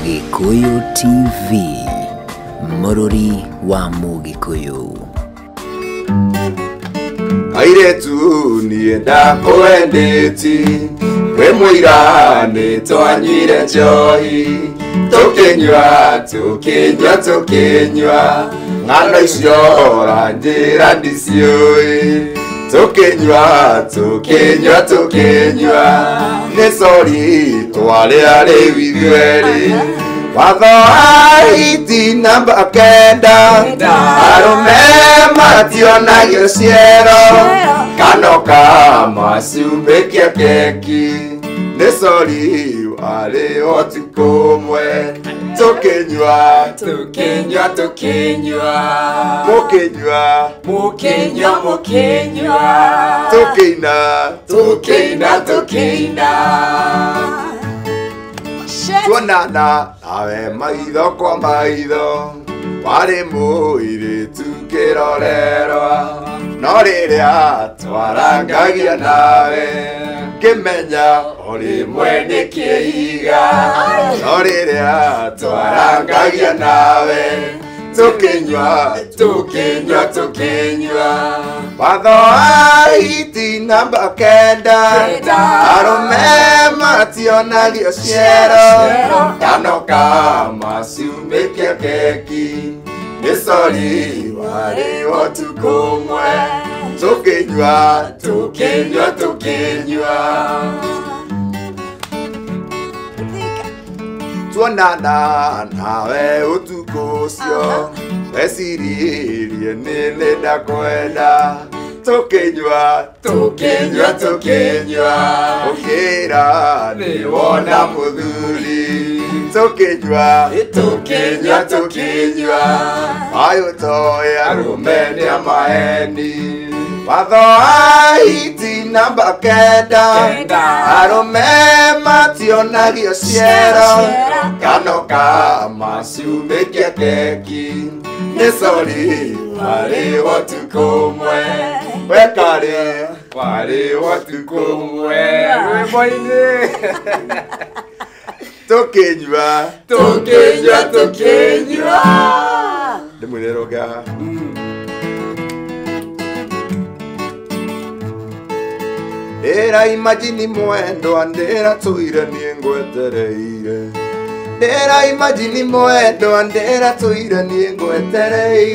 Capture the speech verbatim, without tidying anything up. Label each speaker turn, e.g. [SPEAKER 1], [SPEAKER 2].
[SPEAKER 1] Gikuyu T V, Mũrũri wa Mũgikuyu.
[SPEAKER 2] Airetu niĩ ndakwendeti, we mũira nĩ twanyuire njohi, tũkĩnyua tũkĩnyua tũkĩnyua, ng'ano icio ũranjĩra ndiciũĩ, tũkĩnyua tũkĩnyua tũkĩnyua, nĩ sori twarĩa rĩu ithuerĩ, watho wa hiti namba kenda, arũme mationagio ciero, kanoka maciumbĩkia keki, nĩ sori warĩ ũtukũ ũmwe, tũkĩnyua tũkĩnyua tũkĩnyua, mũkĩnyua mũkĩnyua mũkĩnyua, tũkĩina tũkĩina tũkĩina, tuonana nawe maitho kwa maitho, warĩ mũirĩtu kĩrorerwa, no rĩrĩa twarangagia nawe ngĩmenya ũrĩ mwene kĩiga, no rĩrĩa twarangagia nawe tũkĩnyua tũkĩnyua tũkĩnyua, watho wa hiti namba kenda, arũme mationagio ciero, kanoka maciumbĩkia keki, nĩ sori warĩ ũtukũ ũmwe, tũkĩnyua tũkĩnyua tũkĩnyua, tuonana nawe ũtukũ ũcio, weciririe nĩ ndakwenda, tũkĩnyua tũkĩnyua tũkĩnyua, ũkĩra nĩ wona mũthuri, tũkĩnyua tũkĩnyua tũkĩnyua, ayũtoĩ arũme nĩ amaheni, watho wa hiti namba kenda, arũme mationagio ciero, kanoka maciumbĩkia keki, nĩ sori warĩ ũtukũ ũmwe, we Karey warĩ ũtukũ ũmwe, rwĩmbo-inĩ tũkĩnyua tũkĩnyua tũkĩnyua, ndĩmwĩrĩroga ndĩra imagine mwendwa ndĩra tũire niĩ ngwetereire, ndĩra imagine mwendwa ndĩra tũire niĩ ngwetereire.